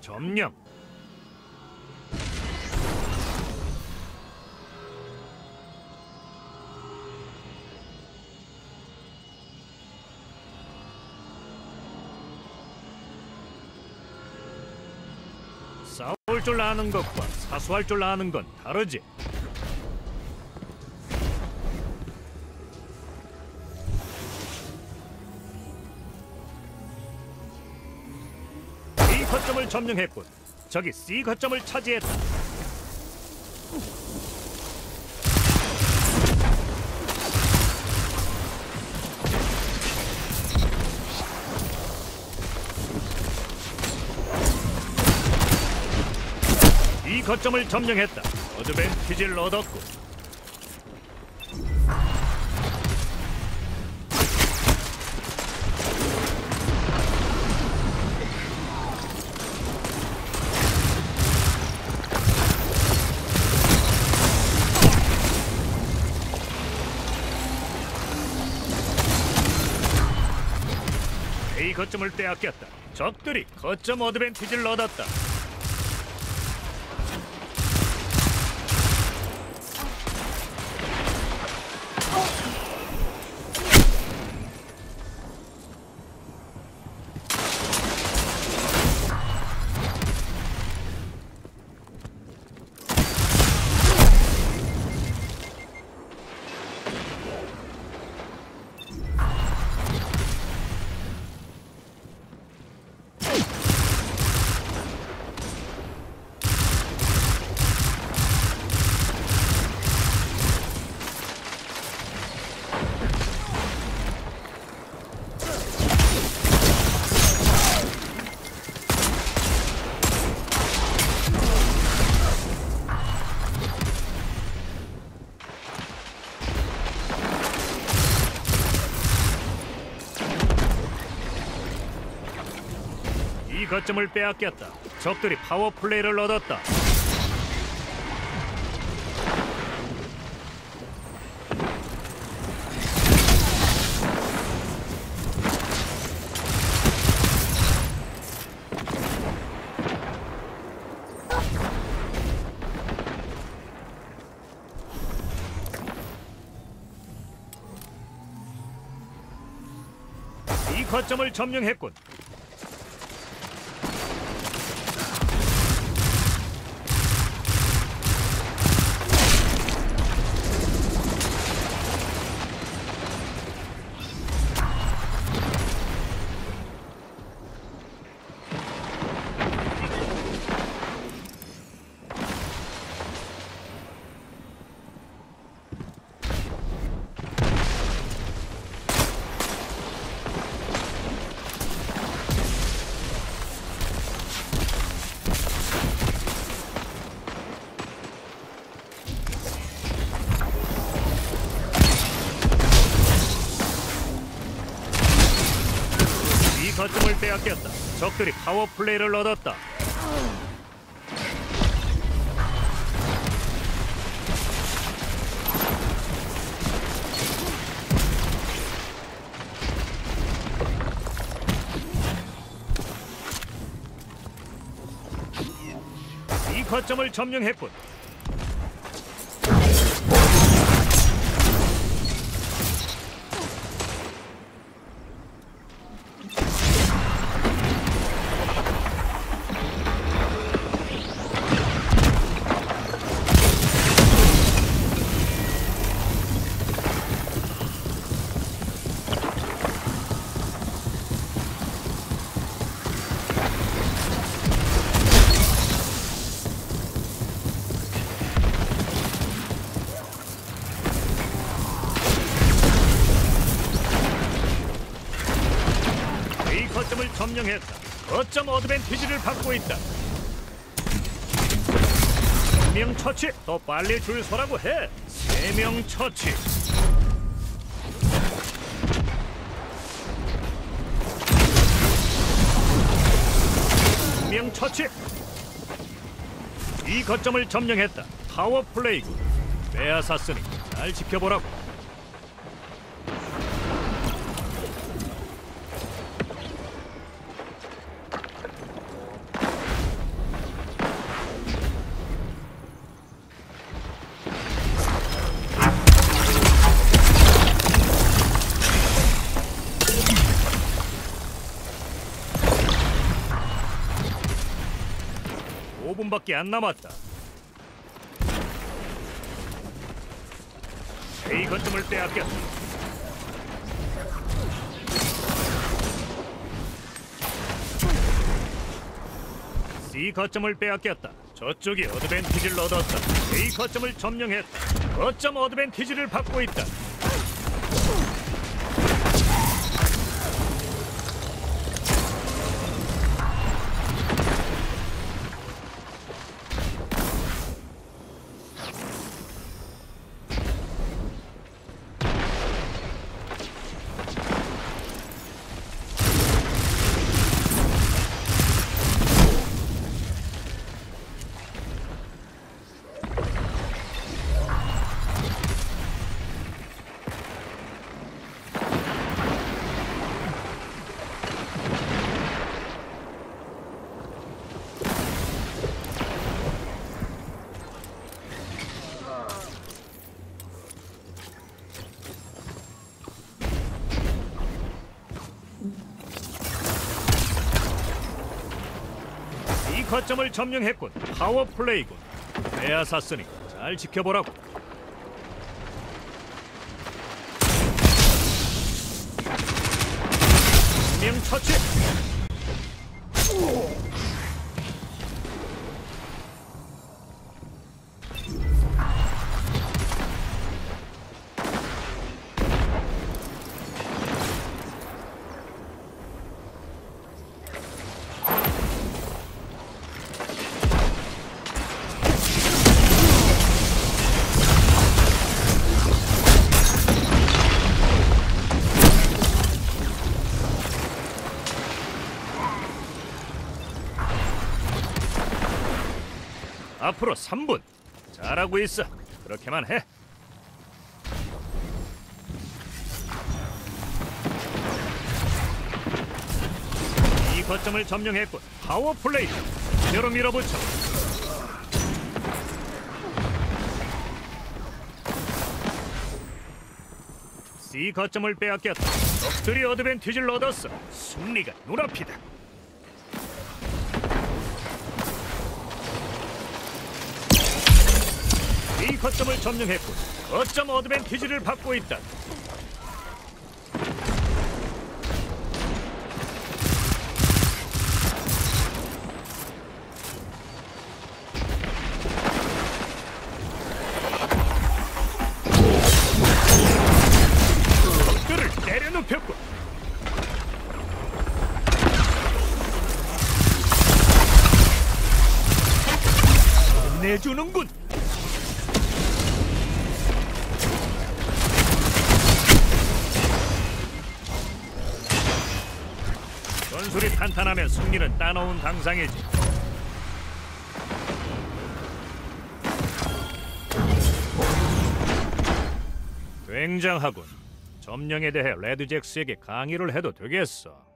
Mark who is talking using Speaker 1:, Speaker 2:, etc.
Speaker 1: 점령. 싸울 줄 아는 것과 사수할 줄 아는 건 다르지. B 거점을 점령했군. 저기 C 거점을 차지했다. 이 거점을 점령했다. 어드밴티지를 얻었고. A 거점을 빼앗겼다. 적들이 거점 어드밴티지를 얻었다. 이 거점을 빼앗겼다. 적들이 파워 플레이를 얻었다. 이 거점을 점령했군. 거점을 빼앗겼다. 적들이 파워 플레이를 얻었다. 이 거점을 점령했군. 거점을 점령했다. 거점 어드밴티지를 받고 있다. 한 명 처치. 더 빨리 줄 서라고 해. 3명 처치. 한 명 처치. 이 거점을 점령했다. 파워 플레이군. 빼앗았으니 잘 지켜보라고. 5분밖에 안 남았다. A 거점을 빼앗겼다. C 거점을 빼앗겼다. 저쪽이 어드밴티지를 얻었다. A 거점을 점령했다. 거점 어드밴티지를 받고 있다. 이 거점을 점령했군. 파워 플레이군. 빼앗았으니 잘 지켜보라고. 명 처치. 앞으로 3분. 잘하고 있어. 그렇게만 해. 이 거점을 점령했군. 파워 플레이. 그대로 밀어붙여. C 거점을 빼앗겼다. 적들이 어드밴티지를 얻었어. 승리가 눈앞이다. 이 거점을 점령했군. 거점 어드밴티지를 받고 있다. 적들을 때려눕혔군. 내주는군. 전술이 탄탄하면 승리는 따놓은 당상이지. 굉장하군. 점령에 대해 레드잭스에게 강의를 해도 되겠어.